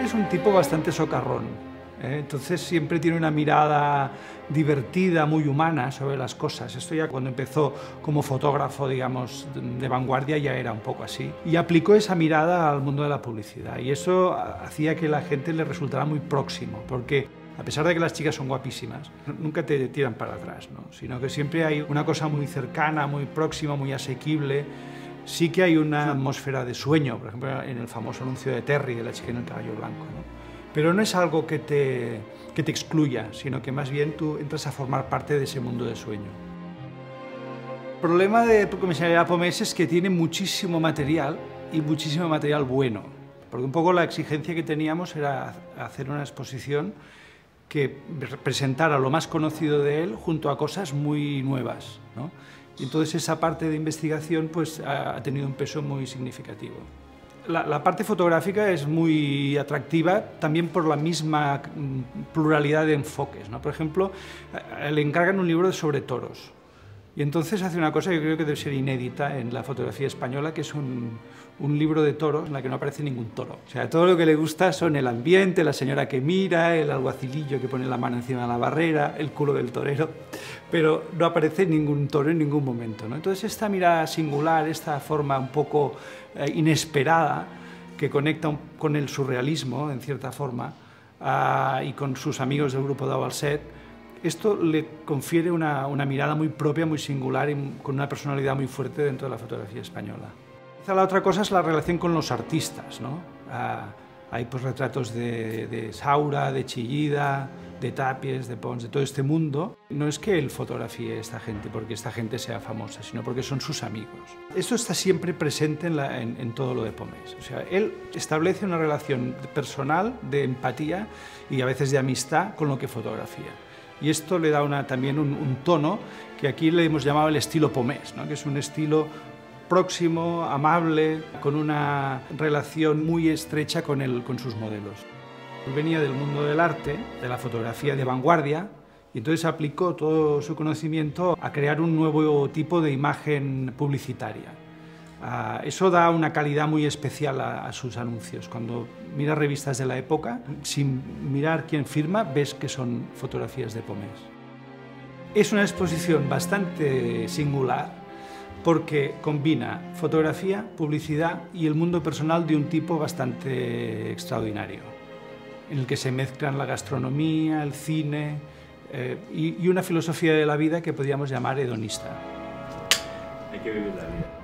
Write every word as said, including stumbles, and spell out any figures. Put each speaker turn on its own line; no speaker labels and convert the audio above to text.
es un tipo bastante socarrón, ¿eh? Entonces siempre tiene una mirada divertida, muy humana sobre las cosas. Esto ya cuando empezó como fotógrafo, digamos, de vanguardia ya era un poco así. Y aplicó esa mirada al mundo de la publicidad y eso hacía que la gente le resultara muy próximo, porque a pesar de que las chicas son guapísimas, nunca te tiran para atrás, ¿no? Sino que siempre hay una cosa muy cercana, muy próxima, muy asequible. Sí que hay una atmósfera de sueño, por ejemplo, en el famoso anuncio de Terry, de la chica en el caballo blanco, ¿no? Pero no es algo que te, que te excluya, sino que más bien tú entras a formar parte de ese mundo de sueño. El problema de Comisaría Pomés es que tiene muchísimo material y muchísimo material bueno, porque un poco la exigencia que teníamos era hacer una exposición que presentara lo más conocido de él junto a cosas muy nuevas, ¿no? Y entonces esa parte de investigación pues, ha tenido un peso muy significativo. La, la parte fotográfica es muy atractiva también por la misma pluralidad de enfoques, ¿no? Por ejemplo, le encargan un libro sobre toros y entonces hace una cosa que creo que debe ser inédita en la fotografía española, que es un, un libro de toros en la que no aparece ningún toro. O sea, todo lo que le gusta son el ambiente, la señora que mira, el alguacilillo que pone la mano encima de la barrera, el culo del torero, pero no aparece ningún toro en ningún momento, ¿no? Entonces esta mirada singular, esta forma un poco eh, inesperada que conecta un, con el surrealismo en cierta forma uh, y con sus amigos del grupo Dau-al-Set, esto le confiere una, una mirada muy propia, muy singular y con una personalidad muy fuerte dentro de la fotografía española. Quizá la otra cosa es la relación con los artistas, ¿no? Uh, hay pues retratos de, de Saura, de Chillida, de Tapies, de Pons, de todo este mundo. No es que él fotografíe a esta gente porque esta gente sea famosa, sino porque son sus amigos. Esto está siempre presente en, la, en, en todo lo de Pomés. O sea, él establece una relación personal, de empatía y a veces de amistad con lo que fotografía. Y esto le da una, también un, un tono que aquí le hemos llamado el estilo Pomés, ¿no? Que es un estilo próximo, amable, con una relación muy estrecha con, el, con sus modelos. Él venía del mundo del arte, de la fotografía de vanguardia, y entonces aplicó todo su conocimiento a crear un nuevo tipo de imagen publicitaria. Uh, eso da una calidad muy especial a, a sus anuncios. Cuando miras revistas de la época, sin mirar quién firma, ves que son fotografías de Pomés. Es una exposición bastante singular porque combina fotografía, publicidad y el mundo personal de un tipo bastante extraordinario, en el que se mezclan la gastronomía, el cine eh, y, y una filosofía de la vida que podríamos llamar hedonista.
Hay que vivir la vida.